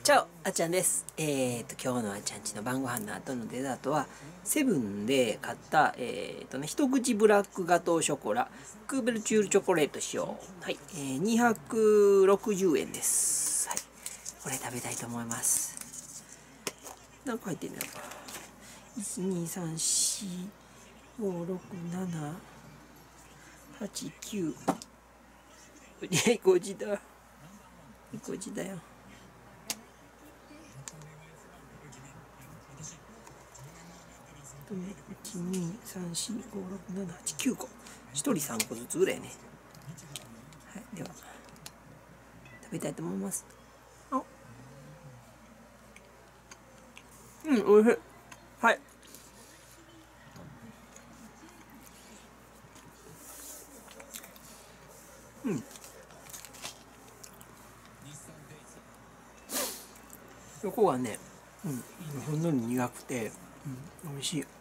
チャオ、あっちゃんです。今日のあっちゃんちの晩ご飯の後のデザートは、セブンで買った、一口ブラックガトーショコラ、クーベルチュールチョコレート使用。はい、260円です。はい、これ食べたいと思います。何個入ってんだろう。1、2、3、4、5、6、7、8、9。5時だ。5時だよ。1、2、3、4、5、6、7、8、9個。1人3個ずつぐらいね。はい、では、食べたいと思います。うん、おいしい。はい。うん。横がね、ほんのり苦くて、美味しい。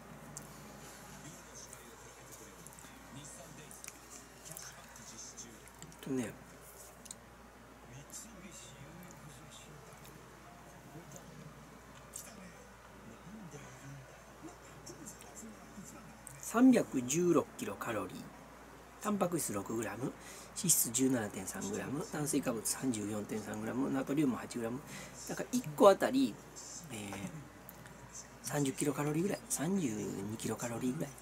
ね、316キロカロリー、タンパク質 6g、脂質 17.3g、炭水化物 34.3g、ナトリウム 8g。だから1個あたり、30キロカロリーぐらい、32キロカロリーぐらい。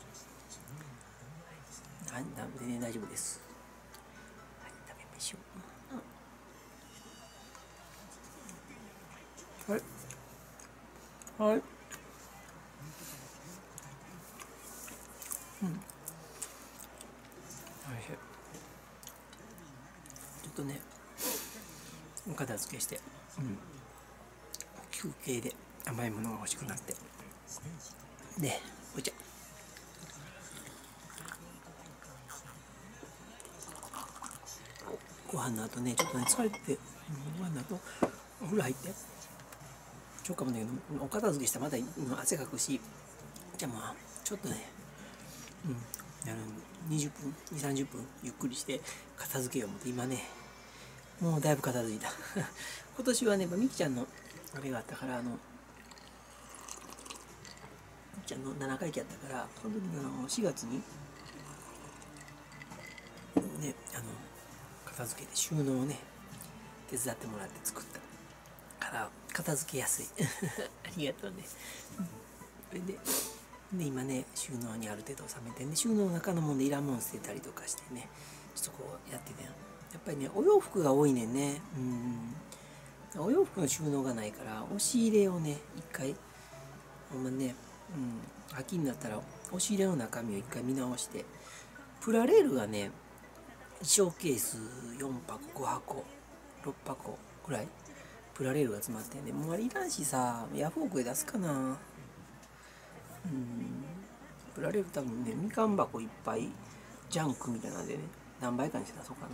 全然大丈夫です。はい、食べましょう。はい。はい。おいしい。ちょっとね、お片付けして、休憩で甘いものが欲しくなって。で、お茶。ご飯の後ね、ちょっとね、疲れてて、ご飯の後、お風呂入って、しようかもだけど、お片付けしたらまた汗かくし、じゃあまあ、ちょっとね、20分、2、30分ゆっくりして片付けよう思って、今ね、もうだいぶ片付いた。今年はね、みきちゃんのあれがあったから、みきちゃんの7回忌やったから、その時に4月に、ね、片付けて収納をね、手伝ってもらって作ったから片付けやすい。ありがとうね。それで今ね、収納にある程度収めてね、収納の中のもんでいらんもん捨てたりとかしてね、ちょっとこうやってて、やっぱりね、お洋服が多いねんね。お洋服の収納がないから、押し入れをね、一回、ほんまね、秋になったら押し入れの中身を一回見直して、プラレールがね、ショーケース4箱5箱6箱ぐらいプラレールが詰まってんで、もうあれいらんしさ、ヤフオクで出すかな。プラレール多分ね、みかん箱いっぱいジャンクみたいなんでね、何倍かにして出そうかな。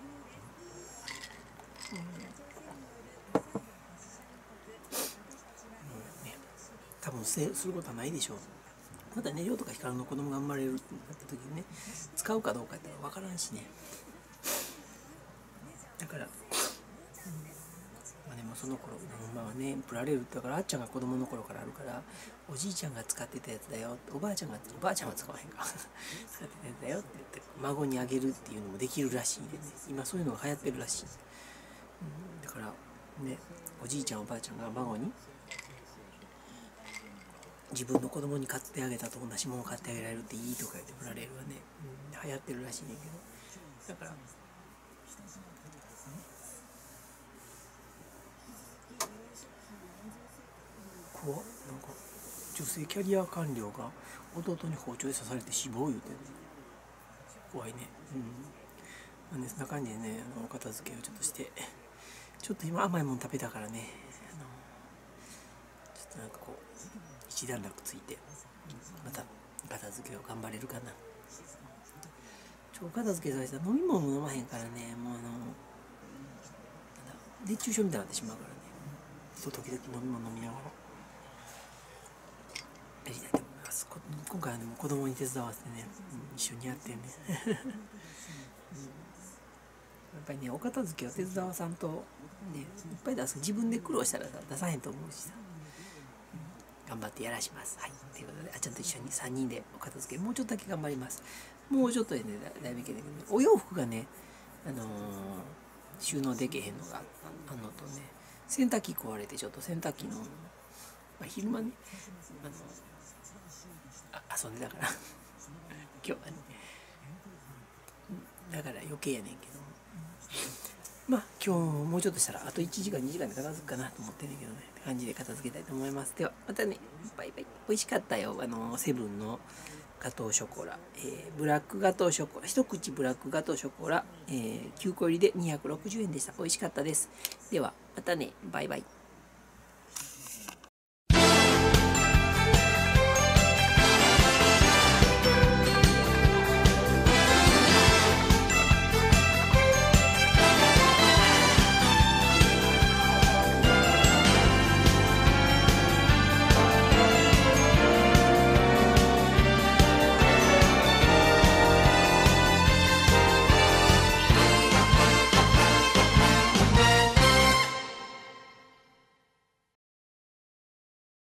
多分することはないでしょう。またね、亮とか光の子供が生まれるってなった時にね、使うかどうかって分からんしね。だから、でもその頃、まあね、プラレールってだからあっちゃんが子供の頃からあるから、おじいちゃんが使ってたやつだよ、おばあちゃんは使わへんか使ってたやつだよって言って孫にあげるっていうのもできるらしいんでね、今そういうのが流行ってるらしい。だからね、おじいちゃんおばあちゃんが孫に自分の子供に買ってあげたと同じものを買ってあげられるっていいとか言ってプラレールはね、流行ってるらしいねんけど、だから怖っ、なんか女性キャリア官僚が弟に包丁で刺されて死亡言うてる。怖いね。なんでそんな感じでね、お片付けをちょっとして、ちょっと今甘いもの食べたからね、ちょっとなんかこう一段落ついて、また片付けを頑張れるかな。お片付けさせたら飲み物も飲まへんからね、もう熱中症みたいになってしまうからね、そう時々飲み物飲みながらやりたいと思います。今回はね、もう子供に手伝わせてね、一緒にやってね。 ぱりね、お片付けを手伝わさんとね、いっぱい出す。自分で苦労したらさ出さへんと思うしさ、頑張ってやらします。はい、ということで、あっちゃんと一緒に3人でお片付けもうちょっとだけ頑張ります。もうちょっとでね、だいぶいけないけど、ね、お洋服がね、収納できへんのがあんのとね、洗濯機壊れてちょっと洗濯機の、昼間ね、遊んでたから今日はね、だから余計やねんけど、今日もうちょっとしたらあと1時間2時間で片付くかなと思ってんねんけどね、って感じで片付けたいと思います。ではまたね、バイバイ。美味しかったよ、セブンのガトーショコラ、ブラックガトーショコラ、一口ブラックガトーショコラ、9個入りで260円でした。美味しかったです。ではまたね、バイバイ。